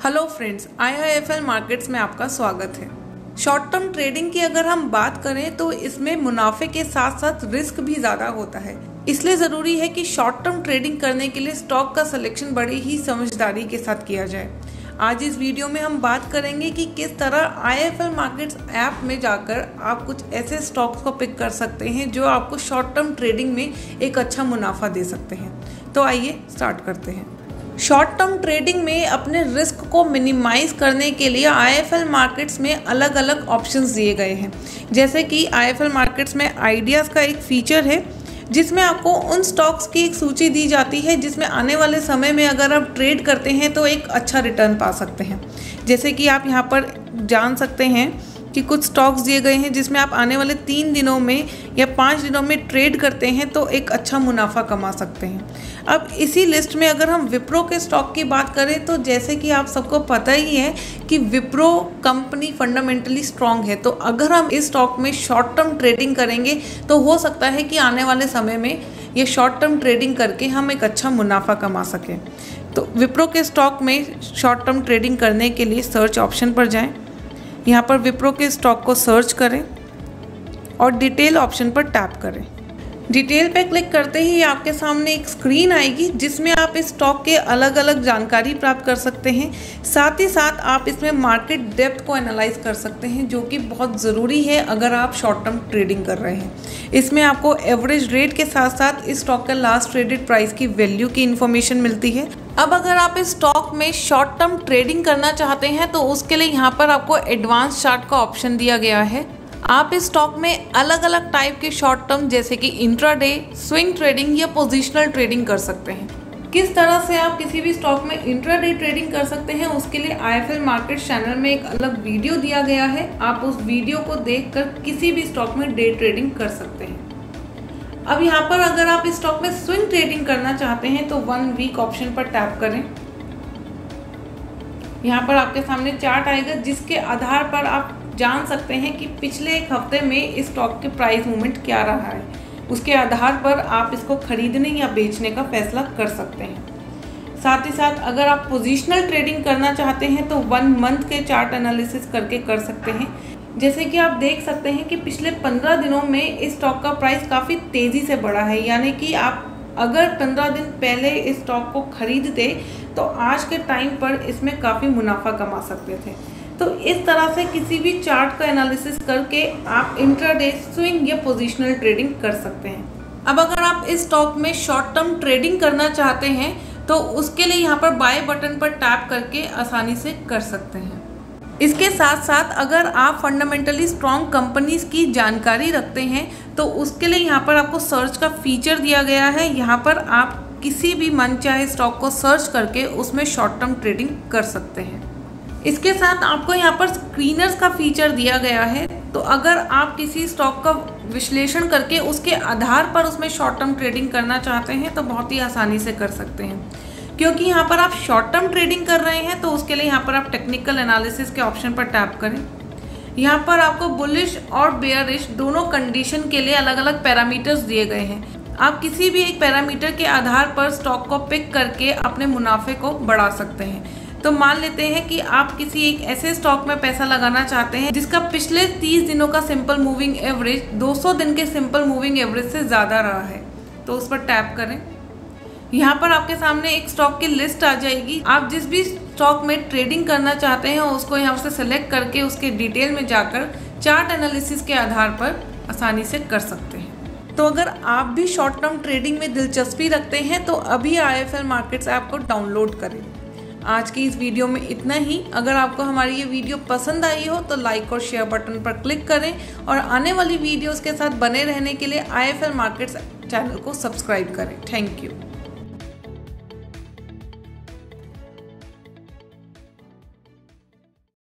Hello friends, IIFL markets में आपका स्वागत है। शॉर्ट टर्म ट्रेडिंग की अगर हम बात करें तो इसमें मुनाफे के साथ साथ रिस्क भी ज़्यादा होता है। इसलिए ज़रूरी है कि शॉर्ट टर्म ट्रेडिंग करने के लिए स्टॉक का सिलेक्शन बड़ी ही समझदारी के साथ किया जाए। आज इस वीडियो में हम बात करेंगे कि किस तरह IIFL मार्केट्स ऐप में जाकर आप कुछ ऐसे स्टॉक्स को पिक कर सकते हैं जो आपको शॉर्ट टर्म ट्रेडिंग में एक अच्छा मुनाफा दे सकते हैं। तो आइए स्टार्ट करते हैं। शॉर्ट टर्म ट्रेडिंग में अपने रिस्क को मिनिमाइज करने के लिए IIFL मार्केट्स में अलग अलग ऑप्शंस दिए गए हैं। जैसे कि IIFL मार्केट्स में आइडियाज़ का एक फीचर है जिसमें आपको उन स्टॉक्स की एक सूची दी जाती है जिसमें आने वाले समय में अगर आप ट्रेड करते हैं तो एक अच्छा रिटर्न पा सकते हैं। जैसे कि आप यहाँ पर जान सकते हैं कि कुछ स्टॉक्स दिए गए हैं जिसमें आप आने वाले 3 दिनों में या 5 दिनों में ट्रेड करते हैं तो एक अच्छा मुनाफा कमा सकते हैं। अब इसी लिस्ट में अगर हम विप्रो के स्टॉक की बात करें तो जैसे कि आप सबको पता ही है कि विप्रो कंपनी फंडामेंटली स्ट्रांग है, तो अगर हम इस स्टॉक में शॉर्ट टर्म ट्रेडिंग करेंगे तो हो सकता है कि आने वाले समय में ये शॉर्ट टर्म ट्रेडिंग करके हम एक अच्छा मुनाफा कमा सकें। तो विप्रो के स्टॉक में शॉर्ट टर्म ट्रेडिंग करने के लिए सर्च ऑप्शन पर जाएँ, यहाँ पर विप्रो के स्टॉक को सर्च करें और डिटेल ऑप्शन पर टैप करें। डिटेल पे क्लिक करते ही आपके सामने एक स्क्रीन आएगी जिसमें आप इस स्टॉक के अलग अलग जानकारी प्राप्त कर सकते हैं। साथ ही साथ आप इसमें मार्केट डेप्थ को एनालाइज कर सकते हैं जो कि बहुत ज़रूरी है अगर आप शॉर्ट टर्म ट्रेडिंग कर रहे हैं। इसमें आपको एवरेज रेट के साथ साथ इस स्टॉक का लास्ट ट्रेडेड प्राइस की वैल्यू की इन्फॉर्मेशन मिलती है। अब अगर आप इस स्टॉक में शॉर्ट टर्म ट्रेडिंग करना चाहते हैं तो उसके लिए यहाँ पर आपको एडवांस चार्ट का ऑप्शन दिया गया है। आप इस स्टॉक में अलग अलग टाइप के शॉर्ट टर्म जैसे कि इंट्राडे, स्विंग ट्रेडिंग या पोजिशनल ट्रेडिंग कर सकते हैं। किस तरह से आप किसी भी स्टॉक में इंट्राडे ट्रेडिंग कर सकते हैं उसके लिए IIFL मार्केट्स चैनल में एक अलग वीडियो दिया गया है। आप उस वीडियो को देखकर किसी भी स्टॉक में डे ट्रेडिंग कर सकते हैं। अब यहाँ पर अगर आप इस स्टॉक में स्विंग ट्रेडिंग करना चाहते हैं तो 1 वीक ऑप्शन पर टैप करें। यहाँ पर आपके सामने चार्ट आएगा जिसके आधार पर आप जान सकते हैं कि पिछले एक हफ्ते में इस स्टॉक के प्राइस मूवमेंट क्या रहा है। उसके आधार पर आप इसको खरीदने या बेचने का फैसला कर सकते हैं। साथ ही साथ अगर आप पोजीशनल ट्रेडिंग करना चाहते हैं तो 1 मंथ के चार्ट एनालिसिस करके कर सकते हैं। जैसे कि आप देख सकते हैं कि पिछले 15 दिनों में इस स्टॉक का प्राइस काफ़ी तेज़ी से बढ़ा है, यानी कि आप अगर 15 दिन पहले इस स्टॉक को खरीदते तो आज के टाइम पर इसमें काफ़ी मुनाफा कमा सकते थे। तो इस तरह से किसी भी चार्ट का एनालिसिस करके आप इंट्राडे, स्विंग या पोजीशनल ट्रेडिंग कर सकते हैं। अब अगर आप इस स्टॉक में शॉर्ट टर्म ट्रेडिंग करना चाहते हैं तो उसके लिए यहाँ पर बाय बटन पर टैप करके आसानी से कर सकते हैं। इसके साथ साथ अगर आप फंडामेंटली स्ट्रॉन्ग कंपनीज की जानकारी रखते हैं तो उसके लिए यहाँ पर आपको सर्च का फीचर दिया गया है। यहाँ पर आप किसी भी मनचाहे स्टॉक को सर्च करके उसमें शॉर्ट टर्म ट्रेडिंग कर सकते हैं। इसके साथ आपको यहाँ पर स्क्रीनर्स का फीचर दिया गया है, तो अगर आप किसी स्टॉक का विश्लेषण करके उसके आधार पर उसमें शॉर्ट टर्म ट्रेडिंग करना चाहते हैं तो बहुत ही आसानी से कर सकते हैं। क्योंकि यहाँ पर आप शॉर्ट टर्म ट्रेडिंग कर रहे हैं तो उसके लिए यहाँ पर आप टेक्निकल एनालिसिस के ऑप्शन पर टैप करें। यहाँ पर आपको बुलिश और बेयरिश दोनों कंडीशन के लिए अलग अलग पैरामीटर्स दिए गए हैं। आप किसी भी एक पैरामीटर के आधार पर स्टॉक को पिक करके अपने मुनाफे को बढ़ा सकते हैं। तो मान लेते हैं कि आप किसी एक ऐसे स्टॉक में पैसा लगाना चाहते हैं जिसका पिछले 30 दिनों का सिंपल मूविंग एवरेज 200 दिन के सिंपल मूविंग एवरेज से ज़्यादा रहा है, तो उस पर टैप करें। यहाँ पर आपके सामने एक स्टॉक की लिस्ट आ जाएगी। आप जिस भी स्टॉक में ट्रेडिंग करना चाहते हैं उसको यहाँ से सेलेक्ट करके उसके डिटेल में जाकर चार्ट एनालिसिस के आधार पर आसानी से कर सकते हैं। तो अगर आप भी शॉर्ट टर्म ट्रेडिंग में दिलचस्पी रखते हैं तो अभी IIFL मार्केट्स ऐप को डाउनलोड करें। आज की इस वीडियो में इतना ही। अगर आपको हमारी ये वीडियो पसंद आई हो तो लाइक और शेयर बटन पर क्लिक करें और आने वाली वीडियोस के साथ बने रहने के लिए IIFL मार्केट्स चैनल को सब्सक्राइब करें। Thank you.